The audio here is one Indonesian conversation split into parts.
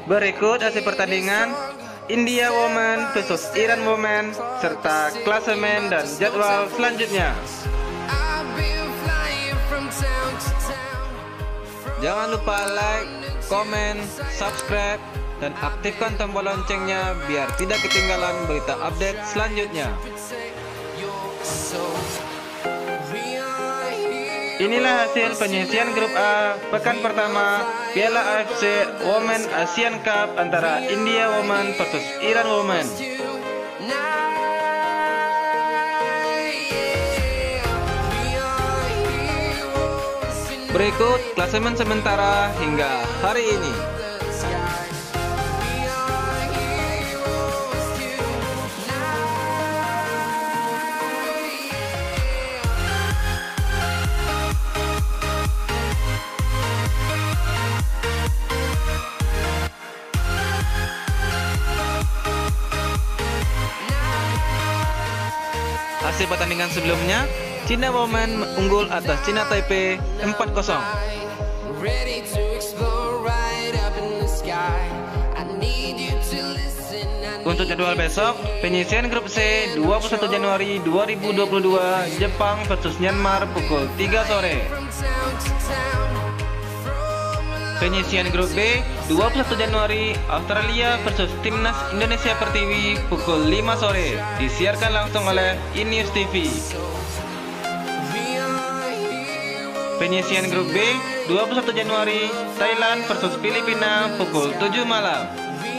Berikut hasil pertandingan India Women versus Iran Women serta klasemen dan jadwal selanjutnya. Jangan lupa like, komen, subscribe, dan aktifkan tombol loncengnya biar tidak ketinggalan berita update selanjutnya. Inilah hasil penyisian grup A pekan pertama Piala AFC Women Asian Cup antara India Women versus Iran Women. Berikut klasemen sementara hingga hari ini. Hasil pertandingan sebelumnya, China Women unggul atas China Taipei 4-0. Untuk jadwal besok, penyisian grup C 21 Januari 2022 Jepang versus Myanmar pukul 3 sore. Penyisian grup B 21 Januari Australia versus Timnas Indonesia Pertiwi pukul 5 sore, disiarkan langsung oleh iNews TV. Penyisian grup B 21 Januari Thailand versus Filipina pukul 7 malam.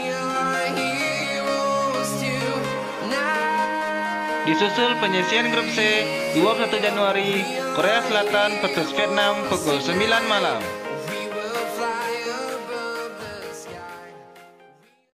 Disusul penyisian grup C 21 Januari Korea Selatan versus Vietnam pukul 9 malam.